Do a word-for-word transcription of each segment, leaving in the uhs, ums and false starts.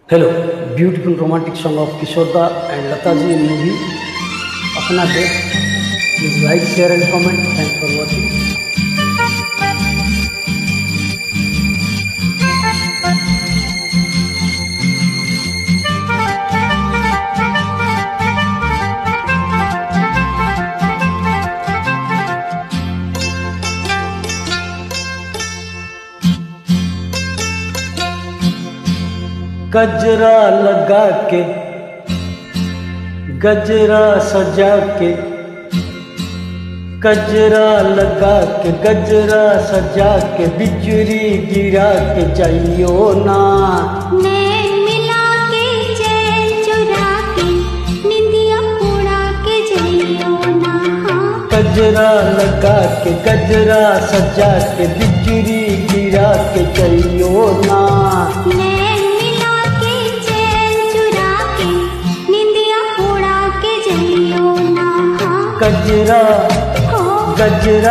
Hello, beautiful romantic song of Kishore Da and Lata ji in movie Apna Desh. Please like, share and comment. Thanks for watching. गजरा लगा के गजरा सजा के गजरा लगा के गजरा सजा के बिजुरी गिरा के जाइयो ना नैन मिला के चैन चुरा के निंदिया उड़ा के जाइयो ना। गजरा लगा के गजरा सजा के बिजुरी गिरा के जाइयो ना। गजरा गजरा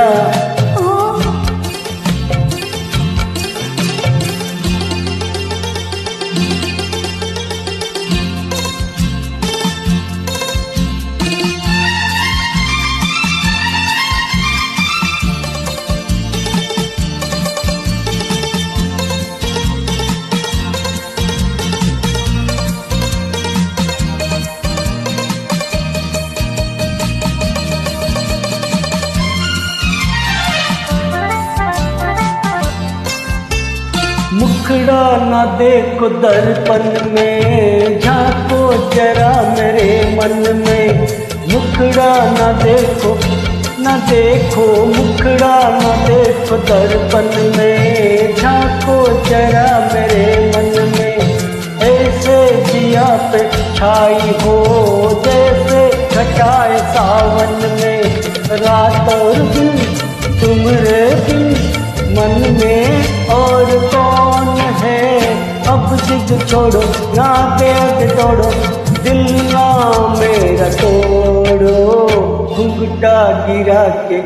मुखड़ा ना देखो दर्पण में झांको जरा मेरे मन में। मुखड़ा ना देखो ना देखो मुखड़ा ना देखो दर्पण में झांको जरा मेरे मन में। ऐसे जिया पे छाई हो जैसे घटाए सावन में। रात और दिन तुम्हारे बिन मन में और कौन है। अब जिद छोड़ो ना बेद तोड़ो दिल ना मेरा तोड़ो। घुंघटा गिरा के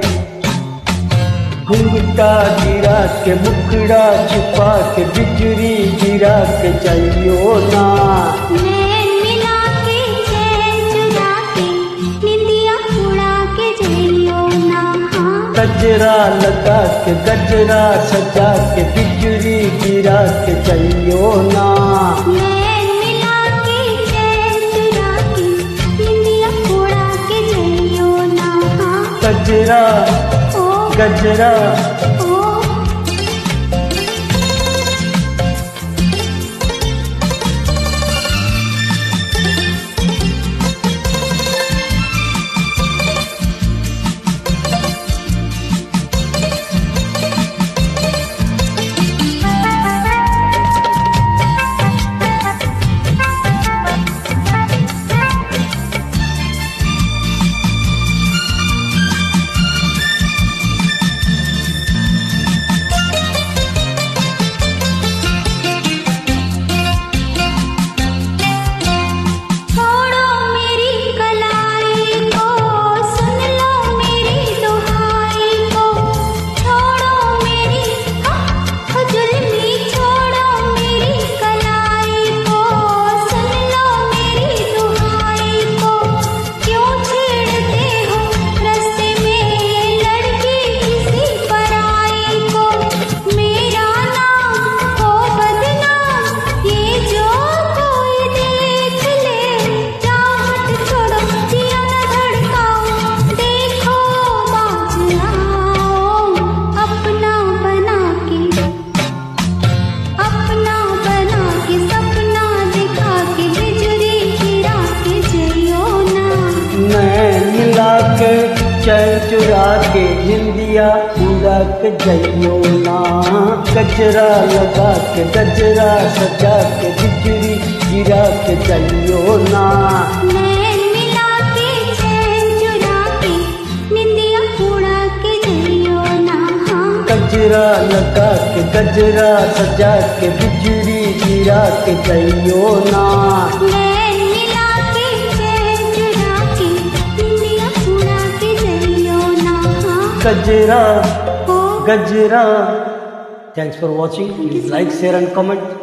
घुंघटा गिरा के मुखड़ा छुपा के बिजुरी गिरा के जाइयो ना। नैन मिला के चैन चुरा के निंदिया उड़ा के जाइयो ना। गजरा लगा के गजरा सजा के बिजुरी गिरा के जाइयो ना। नैन मिला के चैन चुरा के निंदिया उड़ा के जाइयो ना। गजरा गजरा चैन चुरा के निंदिया उड़ा के जाइयो ना। गजरा लगा के गजरा सजा के बिजुरी गिरा के जाइयो ना। नैन मिला के चैन चुरा के निंदिया उड़ा के जाइयो ना। गजरा लगा के गजरा सजा के बिजुरी गिरा के जाइयो ना। गजरा गजरा। Thanks for watching. Please like, share and comment.